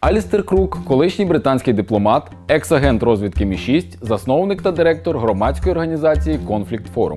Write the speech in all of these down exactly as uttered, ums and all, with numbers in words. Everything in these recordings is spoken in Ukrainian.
Алістер Крук – колишній британський дипломат, екс-агент розвідки Мі шість, засновник та директор громадської організації Conflict Forum.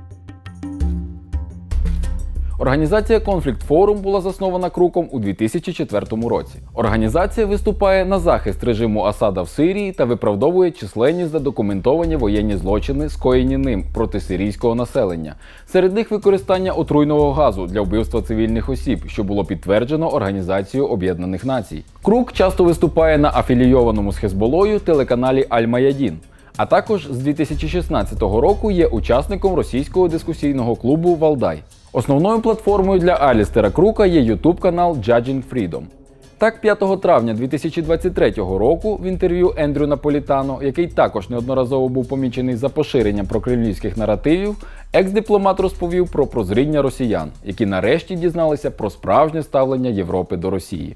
Організація Conflict Forum була заснована Круком у дві тисячі четвертому році. Організація виступає на захист режиму Асада в Сирії та виправдовує численні задокументовані воєнні злочини, скоєні ним проти сирійського населення. Серед них використання отруйного газу для вбивства цивільних осіб, що було підтверджено Організацією Об'єднаних Націй. Крук часто виступає на афілійованому з Хезболлою телеканалі Аль-Маядін. А також з дві тисячі шістнадцятого року є учасником російського дискусійного клубу «Валдай». Основною платформою для Алістера Крука є ютуб-канал Judging Freedom. Так, п'ятого травня дві тисячі двадцять третього року в інтерв'ю Ендрю Наполітано, який також неодноразово був помічений за поширенням прокремлівських наративів, екс-дипломат розповів про прозріння росіян, які нарешті дізналися про справжнє ставлення Європи до Росії.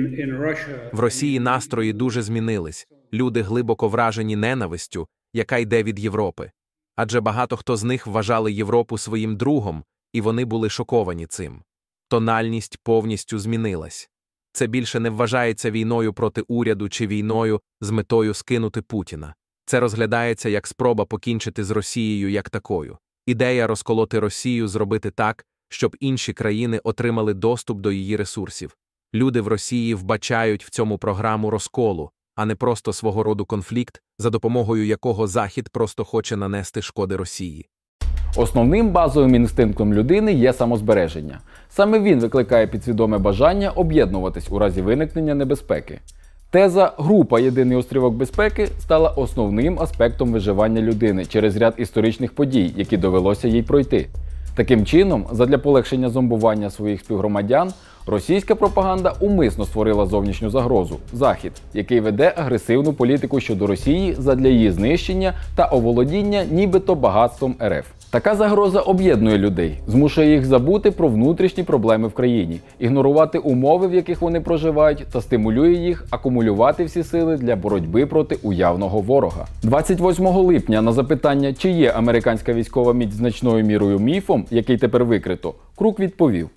В Росії настрої дуже змінились. Люди глибоко вражені ненавистю, яка йде від Європи. Адже багато хто з них вважали Європу своїм другом, і вони були шоковані цим. Тональність повністю змінилась. Це більше не вважається війною проти уряду чи війною з метою скинути Путіна. Це розглядається як спроба покінчити з Росією як такою. Ідея розколоти Росію, зробити так, щоб інші країни отримали доступ до її ресурсів. Люди в Росії вбачають в цьому програму розколу, а не просто свого роду конфлікт, за допомогою якого Захід просто хоче нанести шкоди Росії. Основним базовим інстинктом людини є самозбереження. Саме він викликає підсвідоме бажання об'єднуватись у разі виникнення небезпеки. Теза «група – єдиний острівок безпеки» стала основним аспектом виживання людини через ряд історичних подій, які довелося їй пройти. Таким чином, задля полегшення зомбування своїх співгромадян, російська пропаганда умисно створила зовнішню загрозу – Захід, який веде агресивну політику щодо Росії задля її знищення та оволодіння нібито багатством ер еф. Така загроза об'єднує людей, змушує їх забути про внутрішні проблеми в країні, ігнорувати умови, в яких вони проживають, та стимулює їх акумулювати всі сили для боротьби проти уявного ворога. двадцять восьмого липня на запитання, чи є американська військова міць значною мірою міфом, який тепер викрито, Крук відповів: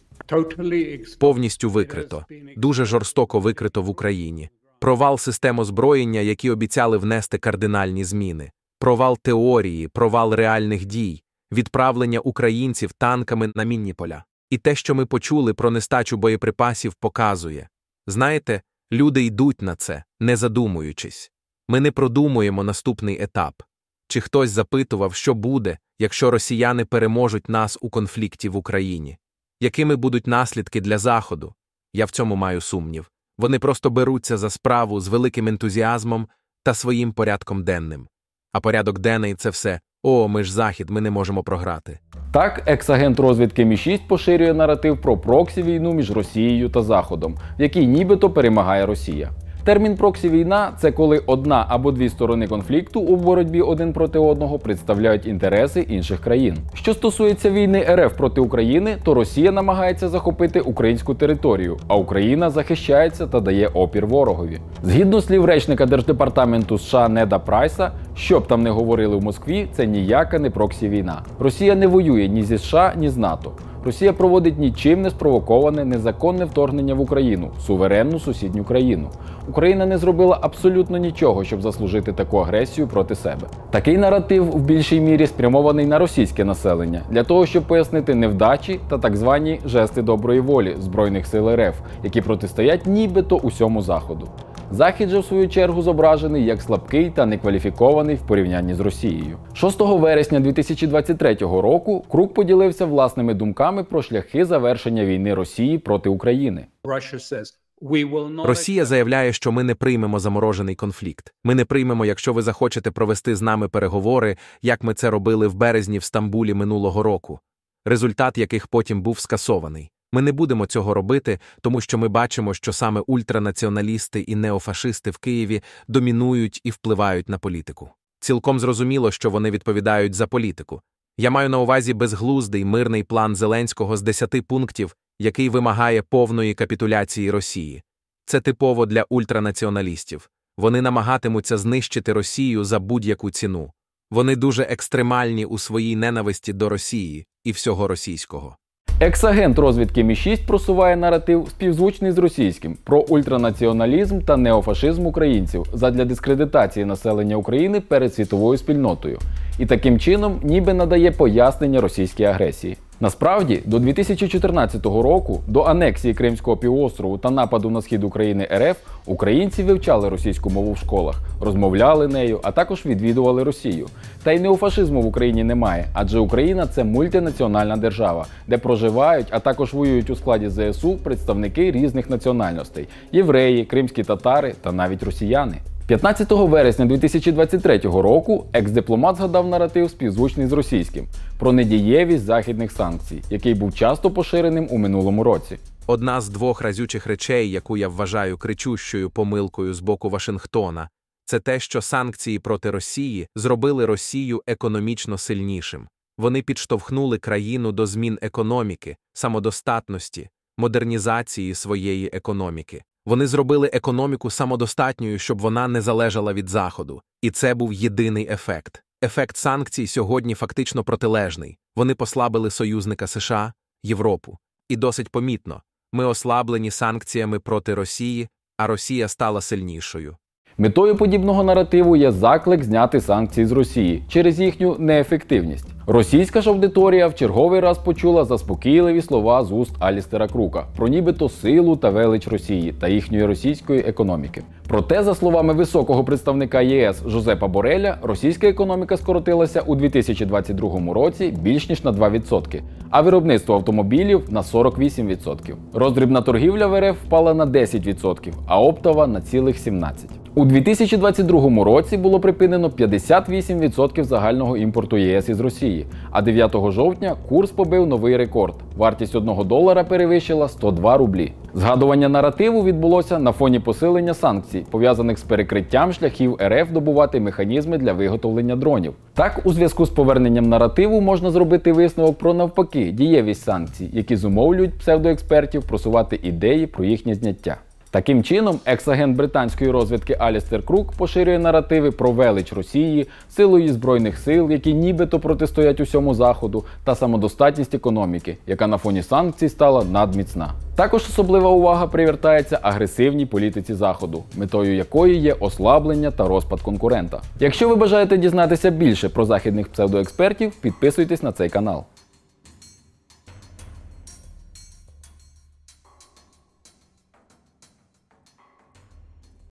повністю викрито. Дуже жорстоко викрито в Україні. Провал систем озброєння, які обіцяли внести кардинальні зміни. Провал теорії, провал реальних дій. Відправлення українців танками на мінні поля. І те, що ми почули про нестачу боєприпасів, показує. Знаєте, люди йдуть на це, не задумуючись. Ми не продумуємо наступний етап. Чи хтось запитував, що буде, якщо росіяни переможуть нас у конфлікті в Україні? Якими будуть наслідки для Заходу? Я в цьому маю сумнів. Вони просто беруться за справу з великим ентузіазмом та своїм порядком денним. А порядок денний – це все «О, ми ж Захід, ми не можемо програти». Так, екс-агент розвідки Мі шість поширює наратив про проксі-війну між Росією та Заходом, в якій нібито перемагає Росія. Термін «проксі-війна» – це коли одна або дві сторони конфлікту у боротьбі один проти одного представляють інтереси інших країн. Що стосується війни ер еф проти України, то Росія намагається захопити українську територію, а Україна захищається та дає опір ворогові. Згідно слів речника Держдепартаменту США Неда Прайса, що б там не говорили в Москві, це ніяка не проксі-війна. Росія не воює ні зі США, ні з НАТО. Росія проводить нічим не спровоковане незаконне вторгнення в Україну, суверенну сусідню країну. Україна не зробила абсолютно нічого, щоб заслужити таку агресію проти себе. Такий наратив в більшій мірі спрямований на російське населення, для того, щоб пояснити невдачі та так звані жести доброї волі Збройних сил ер еф, які протистоять нібито усьому Заходу. Захід же, в свою чергу, зображений як слабкий та некваліфікований в порівнянні з Росією. шостого вересня дві тисячі двадцять третього року Крук поділився власними думками про шляхи завершення війни Росії проти України. Росія заявляє, що ми не приймемо заморожений конфлікт. Ми не приймемо, якщо ви захочете провести з нами переговори, як ми це робили в березні в Стамбулі минулого року, результат яких потім був скасований. Ми не будемо цього робити, тому що ми бачимо, що саме ультранаціоналісти і неофашисти в Києві домінують і впливають на політику. Цілком зрозуміло, що вони відповідають за політику. Я маю на увазі безглуздий мирний план Зеленського з десяти пунктів, який вимагає повної капітуляції Росії. Це типово для ультранаціоналістів. Вони намагатимуться знищити Росію за будь-яку ціну. Вони дуже екстремальні у своїй ненависті до Росії і всього російського. Екс-агент розвідки Мі шість просуває наратив співзвучний з російським про ультранаціоналізм та неофашизм українців задля дискредитації населення України перед світовою спільнотою. І таким чином ніби надає пояснення російській агресії. Насправді, до дві тисячі чотирнадцятого року, до анексії Кримського півострову та нападу на схід України РФ, українці вивчали російську мову в школах, розмовляли нею, а також відвідували Росію. Та й неофашизму в Україні немає, адже Україна – це мультинаціональна держава, де проживають, а також воюють у складі Зе Ес У представники різних національностей – євреї, кримські татари та навіть росіяни. п'ятнадцятого вересня дві тисячі двадцять третього року екс-дипломат згадав наратив співзвучний з російським про недієвість західних санкцій, який був часто поширеним у минулому році. Одна з двох разючих речей, яку я вважаю кричущою помилкою з боку Вашингтона, це те, що санкції проти Росії зробили Росію економічно сильнішим. Вони підштовхнули країну до змін економіки, самодостатності, модернізації своєї економіки. Вони зробили економіку самодостатньою, щоб вона не залежала від Заходу. І це був єдиний ефект. Ефект санкцій сьогодні фактично протилежний. Вони послабили союзника США, Європу. І досить помітно. Ми ослаблені санкціями проти Росії, а Росія стала сильнішою. Метою подібного наративу є заклик зняти санкції з Росії через їхню неефективність. Російська ж аудиторія в черговий раз почула заспокійливі слова з уст Алістера Крука про нібито силу та велич Росії та їхньої російської економіки. Проте, за словами високого представника Є Ес Жозепа Бореля, російська економіка скоротилася у дві тисячі двадцять другому році більш ніж на два відсотки, а виробництво автомобілів на сорок вісім відсотків. Роздрібна торгівля в Ер Еф впала на десять відсотків, а оптова на цілих сімнадцять відсотків. У дві тисячі двадцять другому році було припинено п'ятдесят вісім відсотків загального імпорту Є Ес із Росії, а дев'ятого жовтня курс побив новий рекорд. Вартість одного долара перевищила сто два рублі. Згадування наративу відбулося на фоні посилення санкцій, пов'язаних з перекриттям шляхів Ер Еф добувати механізми для виготовлення дронів. Так, у зв'язку з поверненням наративу можна зробити висновок про навпаки дієвість санкцій, які зумовлюють псевдоекспертів просувати ідеї про їхнє зняття. Таким чином, екс-агент британської розвідки Алістер Крук поширює наративи про велич Росії, силу її збройних сил, які нібито протистоять усьому Заходу, та самодостатність економіки, яка на фоні санкцій стала надміцна. Також особлива увага привертається агресивній політиці Заходу, метою якої є ослаблення та розпад конкурента. Якщо ви бажаєте дізнатися більше про західних псевдоекспертів, підписуйтесь на цей канал.